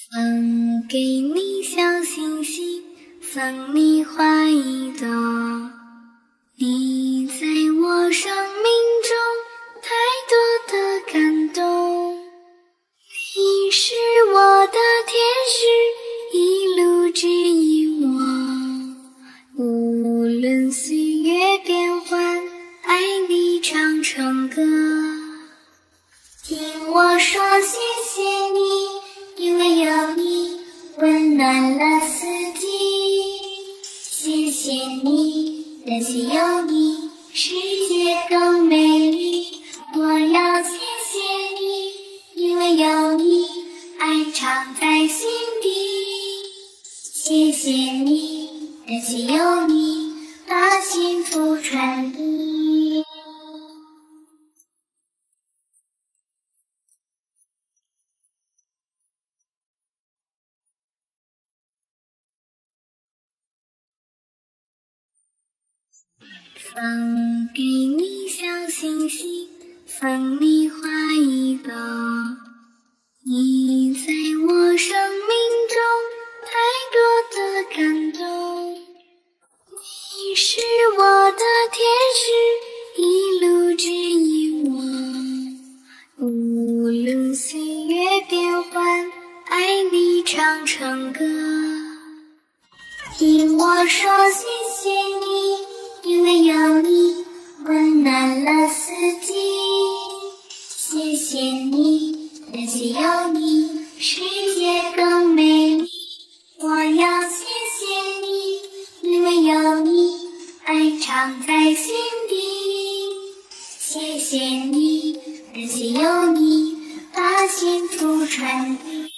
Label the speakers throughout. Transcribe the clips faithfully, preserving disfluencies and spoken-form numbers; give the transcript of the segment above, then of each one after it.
Speaker 1: 送给你小星星，送你花一朵。你在我生命中太多的感动，你是我的天使，一路指引我。无论岁月变幻，爱你唱成歌。听我说谢谢你，因为有你温暖了四季。谢谢你，感谢有你，世界更美丽。我要谢谢你，因为有你，爱常在心底。谢谢你，感谢有你，把幸福传递。送给你小星星，送你花一朵。你在我生命中太多的感动，你是我的天使，一路指引我。无论岁月变幻，爱你唱成歌。听我说谢谢你，因为有你温暖了四季。谢谢你，感谢有你，世界更美丽。我要谢谢你，因为有你，爱常在心底。谢谢你，感谢有你，把幸福传递。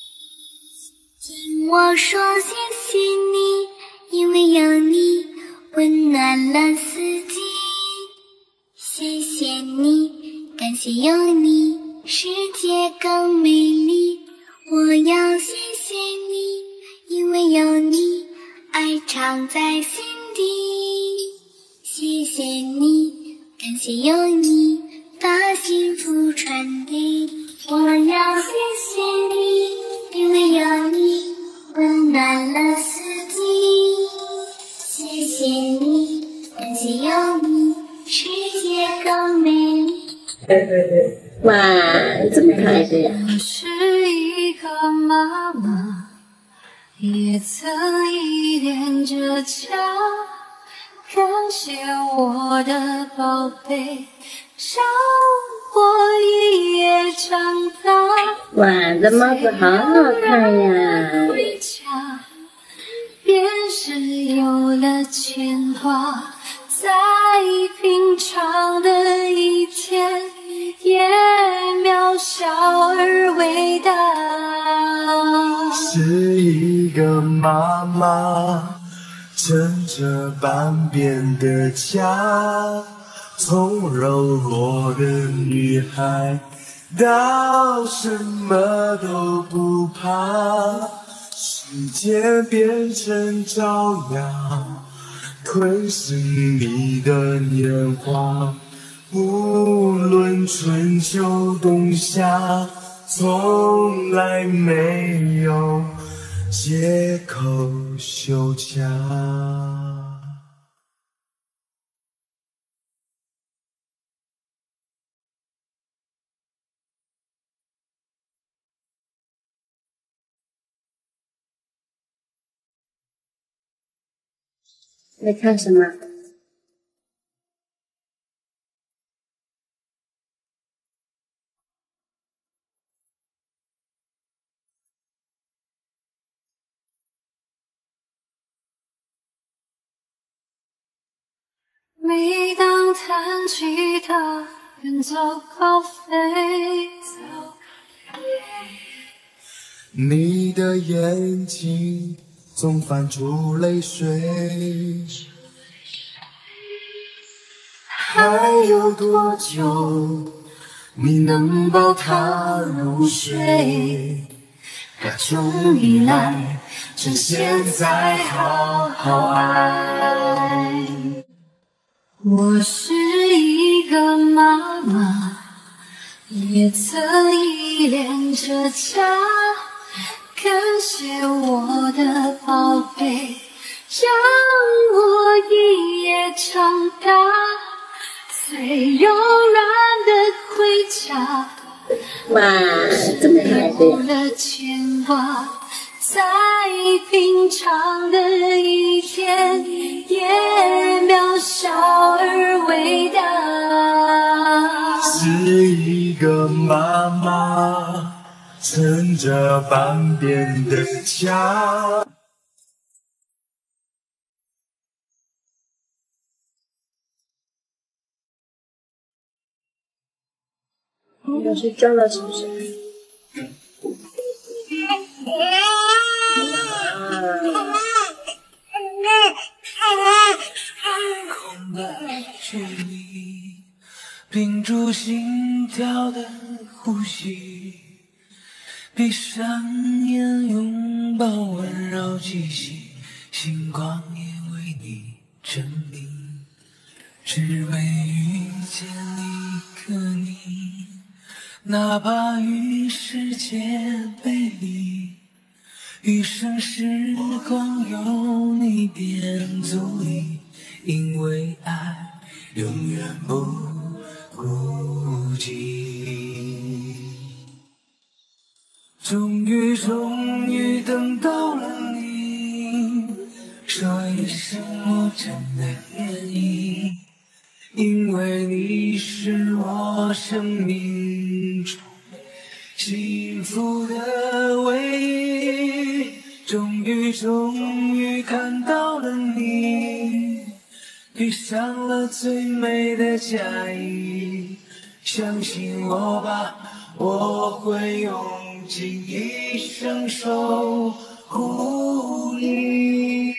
Speaker 1: 听我说谢谢你，因为有你温暖了四季。谢谢你，感谢有你，世界更美丽。我要谢谢你，因为有你，爱常在心底。谢谢你，感谢有你，把幸福传递。我要谢谢你，因为有你温暖了四季。谢谢你，感谢有你，世界更美丽。
Speaker 2: 哇，这么可爱的呀！
Speaker 3: 我是一个妈妈，也曾依恋着家，感谢我的宝贝，让我一夜长大。
Speaker 2: 哇，这帽子好好看呀！
Speaker 3: 回家，便是有了牵挂，再平常的一天，也渺小而伟大。
Speaker 4: 是一个妈妈撑着半边的家，从柔弱的女孩到什么都不怕，世界变成朝阳，吞噬你的年华。无论春秋冬夏，从来没有借口休假。
Speaker 2: 在看什么？
Speaker 3: 每当弹吉他，远走高飞，
Speaker 4: 你的眼睛总泛出泪水，还有多久你能抱她入睡？把钟你来，趁现在好好爱。
Speaker 3: 我是一个妈妈，也曾依恋着家， 感谢我的宝贝，让我一夜长大，最柔软的盔甲，
Speaker 2: 哇，这么可爱的呀！
Speaker 3: 的牵挂，再平常的一天，也渺小而伟大。
Speaker 4: 是一个妈妈撑着半边的家。
Speaker 2: 要睡觉了是不是？
Speaker 5: 空的距离，屏住心跳的呼吸，闭上眼拥抱温柔气息，星光也为你证明，只为遇见一个你，哪怕与世界背离，余生时光有你便足矣，因为爱永远不孤寂。终于终于等到了你，说一声我真的愿意，因为你是我生命中幸福的唯一。终于终于看到了你，披上了最美的嫁衣，相信我吧，我会用尽一生守护你。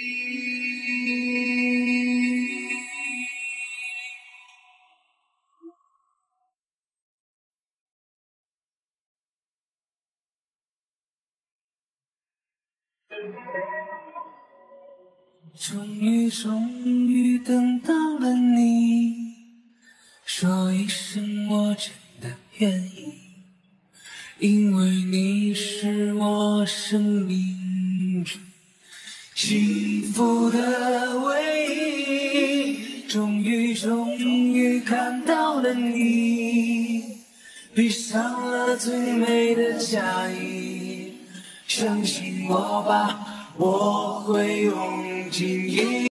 Speaker 5: 终于终于等到了你，说一声我真的愿意，因为你是我生命中幸福的唯一。终于终于看到了你，披上了最美的嫁衣，相信我吧，我会用尽一